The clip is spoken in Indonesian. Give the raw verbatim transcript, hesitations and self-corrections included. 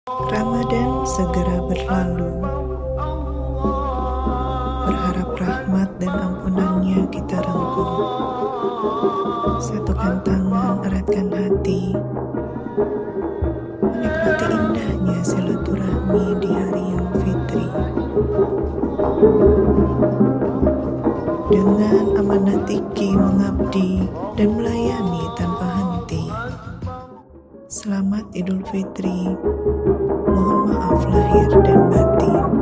Ramadan segera berlalu. Berharap rahmat dan ampunannya kita rengkuh. Satukan tangan, eratkan hati. Menikmati indahnya silaturahmi di hari yang fitri. Dengan amanah tinggi mengabdi dan melayani tanpa henti. Selamat Idul Fitri. Mohon maaf lahir dan batin.